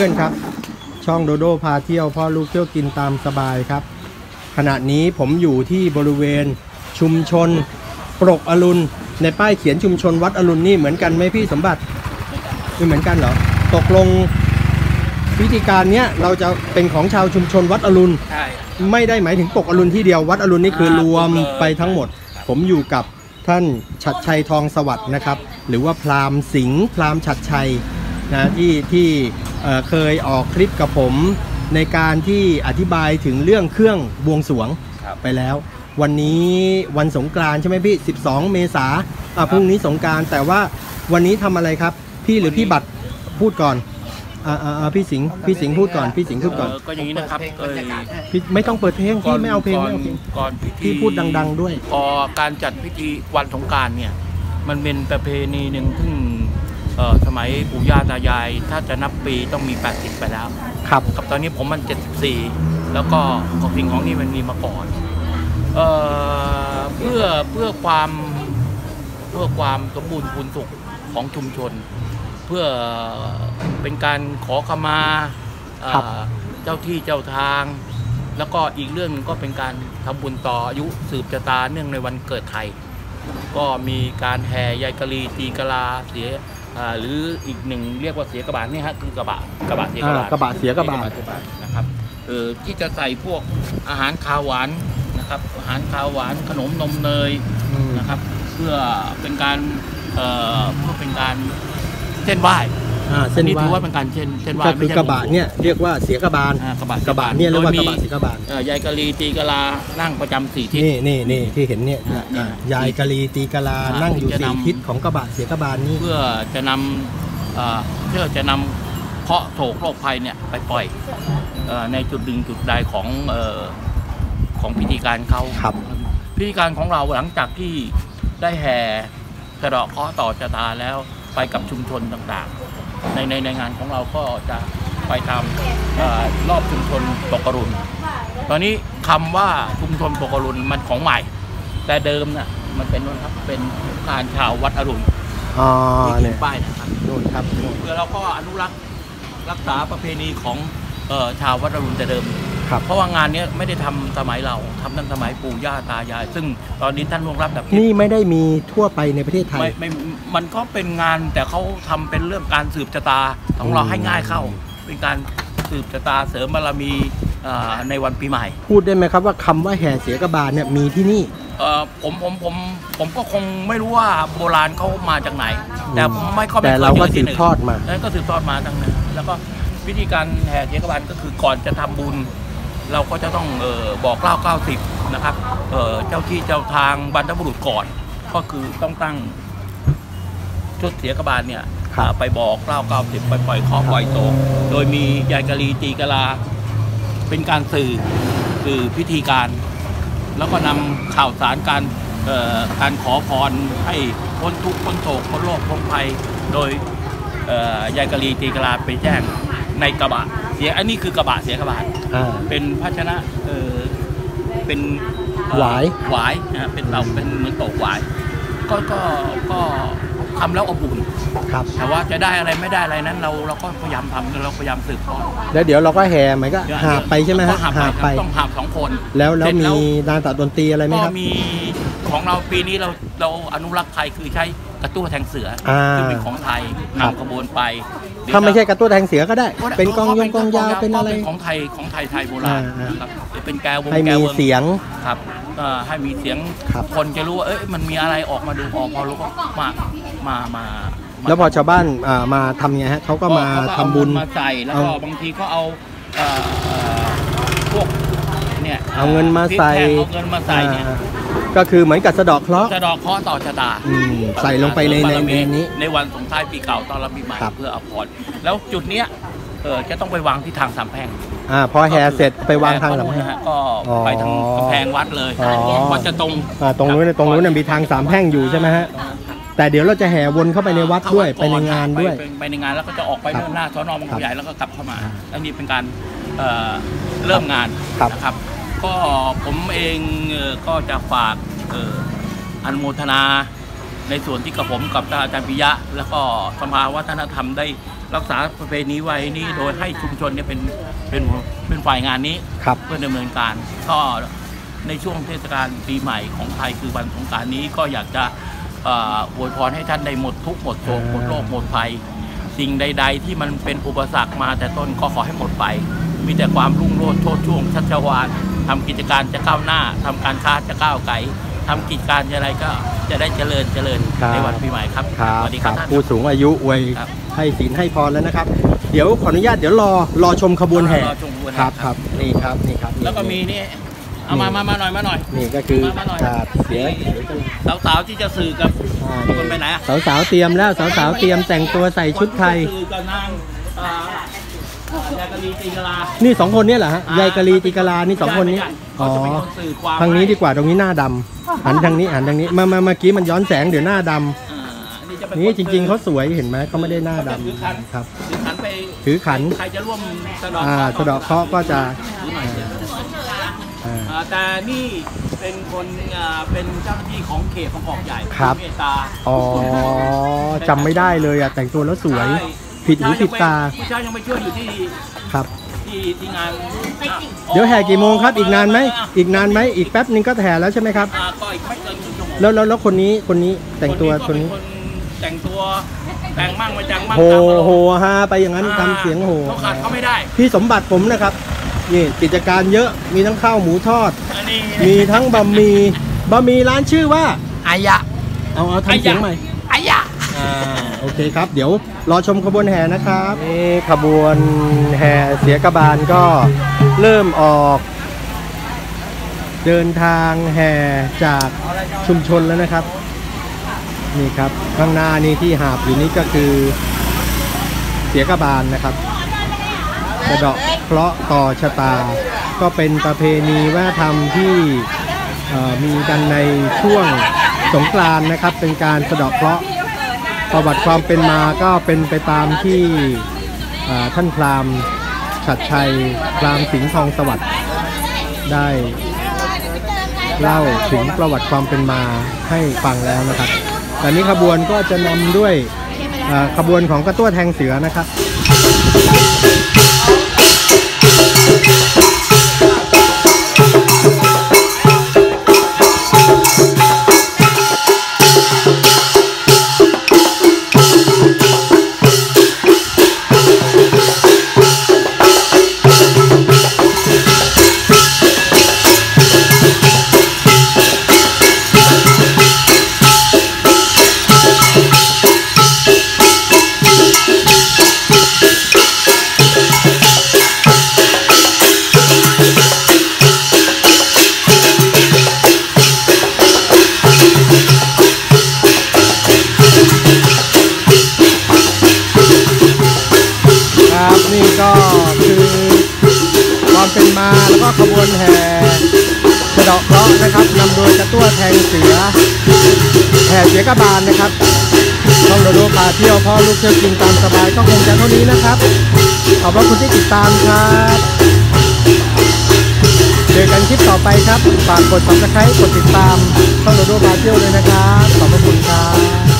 อนๆครับช่องโดโดพาเที่ยวพ่อลูกเที่ยวกินตามสบายครับขณะนี้ผมอยู่ที่บริเวณชุมชนปรกอรุณในป้ายเขียนชุมชนวัดอรุณนี่เหมือนกันไหมพี่สมบัติไม่เหมือนกันเหรอตกลงพิธีการเนี้ยเราจะเป็นของชาวชุมชนวัดอรุณไม่ได้หมายถึงปรกอรุณที่เดียววัดอรุณนี่คือรวมไปทั้งหมดผมอยู่กับท่านฉัตรชัยทองสวัสดิ์นะครับหรือว่าพราหมณ์สิงห์พราหมณ์ฉัตรชัยนะที่เคยออกคลิปกับผมในการที่อธิบายถึงเรื่องเครื่องบวงสรวงไปแล้ววันนี้วันสงกรานต์ใช่ไหมพี่12 เมษายนพรุ่งนี้สงกรานต์แต่ว่าวันนี้ทำอะไรครับพี่หรือพี่บัตรพูดก่อนพี่สิงห์พูดก่อนพี่สิงห์พูดก่อนก็อย่างนี้นะครับพี่ไม่ต้องเปิดเพลงพี่ไม่เอาเพลงก่อนพิธีพี่พูดดังๆด้วยพอการจัดพิธีวันสงกรานต์เนี่ยมันเป็นประเพณีหนึ่งซึ่งสมัยปู่ย่าตายายถ้าจะนับปีต้องมี80ไปแล้วครับกับตอนนี้ผมมัน74แล้วก็ของสิ่งของนี้มันมีมาก่อนเพื่อความสมบูรณ์พูนสุขของชุมชนเพื่อเป็นการขอขมาเจ้าที่เจ้าทางแล้วก็อีกเรื่องก็เป็นการทำบุญต่ออายุสืบชะตาเนื่องในวันเกิดไทยก็มีการแห่ยายกะลีตีกะลาเสียหรืออีกหนึ่งเรียกว่าเสียกระบาดนี่ฮะคือกระบะเสียกระบาดนะครับที่จะใส่พวกอาหารคาวหวานนะครับอาหารคาวหวานขนมนมเนยนะครับเพื่อเป็นการเส้นไหว้เส้นนี้ถือว่าเป็นการเส้นไหว้ก็คือกระบะเนี่ยเรียกว่าเสียกระบาลกระบะเนี่ยเรียกว่ากระบะเสียกระบาลยายกะลีตีกะลานั่งประจำ4 ทิศนี่ที่เห็นเนี่ยยายกะลีตีกะลานั่งอยู่4 ทิศของกระบะเสียกระบาลนี่เพื่อจะนำเคราะห์โศกโรคภัยเนี่ยไปปล่อยในจุดดึงจุดใดของพิธีการเขาพิธีการของเราหลังจากที่ได้แห่สะเดาะเคราะห์ต่อชะตาแล้วไปกับชุมชนต่างๆในงานของเราก็จะไปทำรอบชุมชนปรกอรุณตอนนี้คำว่าชุมชนปรกอรุณมันของใหม่แต่เดิมน่ะมันเป็นการชาววัดอรุณที่ป้ายนะครับนู่นครับเพื่อเราก็อนุรักษาประเพณีของชาววัดอรุณแต่เดิมเพราะว่างานนี้ไม่ได้ทำสมัยเราทำตั้งสมัยปู่ย่าตายายซึ่งตอนนี้ท่านล่วงลับดับนี่ไม่ได้มีทั่วไปในประเทศไทยไม่มันก็เป็นงานแต่เขาทำเป็นเรื่องการสืบชะตาของเราให้ง่ายเข้าเป็นการสืบชะตาเสริมบารมีในวันปีใหม่พูดได้ไหมครับว่าคำว่าแห่เสียกระบาลเนี่ยมีที่นี่ผมก็คงไม่รู้ว่าโบราณเขามาจากไหนแต่ผมไม่เข้าไปแต่เราก็สืบทอดมาแล้วก็สืบทอดมาทั้งนั้นแล้วก็วิธีการแห่เสียกระบาลก็คือก่อนจะทำบุญเราก็จะต้องบอกเล่า90นะครับเจ้าที่เจ้าทางบรรพบุรุษก่อนก็คือต้องตั้งชุดเสียกระบาลเนี่ยไปบอกเล่า90ไปปล่อยเคราะห์ปล่อยโศกโดยมียายกะลีตีกะลาเป็นการสื่อพิธีการแล้วก็นำข่าวสารการขอพรให้พ้นทุกข์พ้นโศกพ้นโรคพ้นภัยโดยยายกะลีตีกะลาไปแจ้งในกระบะเสียอันนี้คือกระบะเสียกระบาลเป็นภาชนะเป็นหวายเป็นเราเป็นเหมือนโตกหวายก็ทำแล้วอบอุ่นแต่ว่าจะได้อะไรไม่ได้อะไรนั้นเราก็พยายามทำเราพยายามสืบทอดแล้วเดี๋ยวเราก็แห่เหมือนก็หาไปใช่ไหมฮะหาไปต้องหา2 คนแล้วมีดนตรีดนตรีอะไรไหมครับก็มีของเราปีนี้เราอนุรักษ์ไทยคือใช้กระตุ้แทงเสือซึ่งเป็นของไทยนำขบวนไปถ้าไม่ใช่กระตุ้แทงเสือก็ได้เป็นกองยาวเป็นอะไรของไทยโบราณนะครับเป็นแกวงให้มีเสียงครับให้มีเสียงคนจะรู้ว่ามันมีอะไรออกมาดูพอรู้ก็มาแล้วพอชาวบ้านมาทำไงฮะเขาก็มาทำบุญมาใส่แล้วก็บางทีก็เอาพวกเนี่ยเอาเงินมาใส่เนี่ยก็คือเหมือนกับสะเดาะเคราะห์ต่อชะตาใส่ลงไปในนี้ในวันส่งท้ายปีเก่าต้อนรับปีใหม่เพื่ออภรณ์แล้วจุดเนี้ยจะต้องไปวางที่ทางสามแพร่งพอแห่เสร็จไปวางทางสามแพร่งก็ไปทางกำแพงวัดเลยวัดจะตรงนู้นมีทางสามแพร่งอยู่ใช่ไหมฮะแต่เดี๋ยวเราจะแห่วนเข้าไปในวัดด้วยไปในงานด้วยไปในงานแล้วก็จะออกไปหน้าสน.บางกอกใหญ่แล้วก็กลับเข้ามาอันนี้เป็นการเริ่มงานนะครับก็ผมเองก็จะฝากอนุโมทนาในส่วนที่กับผมกับอาจารย์ปิยะแล้วก็สภาวัฒนธรรมได้รักษาประเพณีไว้นี้โดยให้ชุมชนเนี่ยเป็นฝ่ายงานนี้ครับเพื่อดำเนินการก็ในช่วงเทศกาลปีใหม่ของไทยคือวันสงกรานต์นี้ก็อยากจะอวยพรให้ท่านได้หมดทุกข์หมดโศกหมดโรคหมดภัยสิ่งใด ๆ ที่มันเป็นอุปสรรคมาแต่ต้นก็ขอให้หมดไปมีแต่ความรุ่งโรจน์โชติช่วงชัชวาลทำกิจการจะก้าวหน้าทำการค้าจะก้าวไกลทำกิจการอะไรก็จะได้เจริญในวันปีใหม่ครับสวัสดีครับท่านผู้สูงอายุอวยครับให้ศีลให้พรแล้วนะครับ เดี๋ยวขออนุญาตเดี๋ยวรอชมขบวนแห่รอชมขบวนแห่ครับคครัรับ บนี่ครับนี่ครับแล้วก็มีนี่เอามาหน่อยนี่ก็คือมาหน่อยเสียสาวๆที่จะสื่อกับคนไปไหนอะสาวๆเตรียมแล้วสาวๆเตรียมแต่งตัวใส่ชุดไทยสื่อกับนางยายกะลีตีกะลานี่2 คนเนี่ยเหรอฮะยายกะลีติกะลานี่2 คนนี้เขาจะเป็นคนสื่อความทางนี้ดีกว่าตรงนี้หน้าดำหันทางนี้มาเมื่อกี้มันย้อนแสงเดี๋ยวหน้าดำจะเป็นนี่จริง ๆเขาสวยเห็นไหมเขาไม่ได้หน้าดำครับถือขันไปถือขันใครจะร่วมสะเดอกสะเดาะเคราะห์ก็จะอ่าแต่นี่เป็นคนเป็นเจ้าหน้าที่ของเขตบางกอกใหญ่ครับเมตตาอ๋อจำไม่ได้เลยอ่ะแต่งตัวแล้วสวยใช่ผิดหูผิดตาผู้ชายยังไปช่วยอยู่ที่ครับที่งานเดี๋ยวแห่กี่โมงครับอีกนานไหมอีกนานไหมอีกแป๊บนึงก็แห่แล้วใช่ไหมครับก็อีกไม่เกินครึ่งชั่วโมงแล้วคนนี้แต่งตัวคนนี้แต่งตัวแต่งมั่งไม่แต่งมั่งโหตามอารมณ์โหฮาไปอย่างนั้นทำเสียงโหเขาขาดเขาไม่ได้พี่สมบัติผมนะครับนี่กิจการเยอะมีทั้งข้าวหมูทอดอันนี้มีทั้งบะหมี่ร้านชื่อว่าอายะเอาทำเสียงใหม่อายะโอเคครับ เดี๋ยวรอชมขบวนแห่นะครับนี่ขบวนแห่เสียกบาลก็เริ่มออกเดินทางแห่จากชุมชนแล้วนะครับนี่ครับข้างหน้านี่ที่หาบอยู่นี่ก็คือเสียกบาลนะครับสะเดาะเคราะห์ต่อชะตาก็เป็นประเพณีวัฒนธรรมที่มีกันในช่วงสงกรานต์นะครับเป็นการสะเดาะเคราะห์ประวัติความเป็นมาก็เป็นไปตามที่ท่านพราหมณ์ฉัตรชัยพราหมณ์สิงห์ทองสวัสดิ์ได้เล่าถึงประวัติความเป็นมาให้ฟังแล้วนะครับตอนนี้ขบวนก็จะนำด้วยขบวนของกระตั้วแทงเสือนะครับ ครับนี่ก็คือความเป็นมาแล้วก็ขบวนแห่สะเดาะเคราะห์นะครับนำโดยกระตั้วแทงเสือแห่เสียกบาลนะครับช่องโดโดพาเที่ยวพ่อลูกเที่ยวกินตามสบายก็คงจะเท่านี้นะครับขอบคุณที่ติดตามครับเจอกันคลิปต่อไปครับฝากกด Subscribe กดติดตามช่องโดโดพาเที่ยวเลยนะครับขอบคุณครับ